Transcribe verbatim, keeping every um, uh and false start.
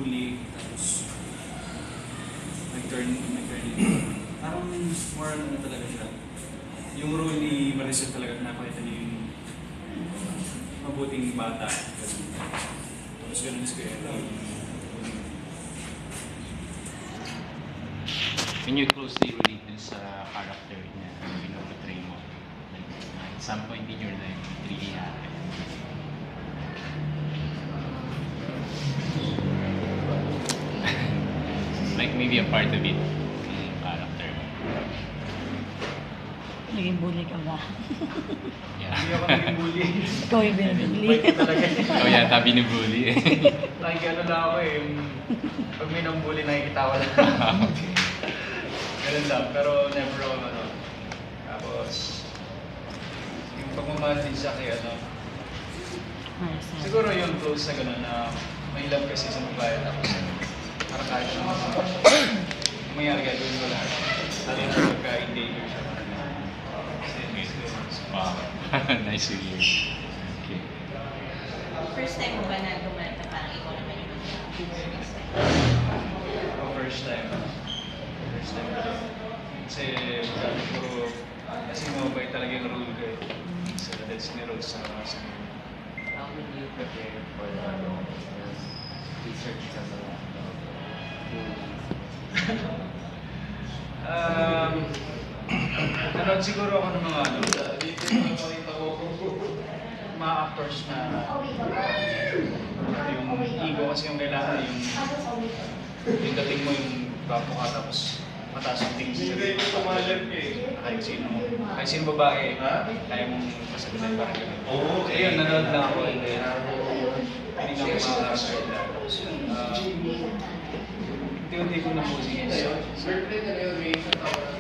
bully, tapos nag-turn, nag-turn parang more ano na talaga siya. Yung role ni Marisol talaga napakita niya yung mabuting bata. Tapos ganun si Kuya. Can you closely relate dun sa character na pinag-portray mo? Like, uh, at some point in your life, it really happened. Like maybe a part of it, yung character mo. Naging bully ka ba? Yeah. Hindi ako naging bully. Ikaw yung binibully. Bait ka talaga. Oh yeah, tabi ni bully. Nakikano lang ako eh. Yung pag may nang bully, nakikitawa lang. Okay. Ganun lang. Pero never ako ano. Tapos, yung pagmamahal din siya kay ano. Siguro yung close na gano'n na may love kasi sa babae. Tapos, parang kahit na mayari gagawin ko lahat. Lalo na pagka-endanger siya. Wow. Nice to hear. Okay. First time mo ba na gumanap na parang ikaw naman yung mag-business? Oh, first time. First time ko. Kasi sabi ko, kasi mabait talaga yung role ko eh. So that's ni Rose sa mga sa How would you prepare for the role? Because research has a lot of movies. Um, nanood siguro ako ng mga ano, mga actors na yung ego kasi yung kailangan yung yung dating mo yung gwapo ka tapos mataas yung tingin sa sarili mo. Kahit sino, kahit sino babae, kaya mong pasagutin parang gano'n. So yun, nanood lang ako and then hindi na ako makakasal na. Tapos yun, unti-unti ko na po sige.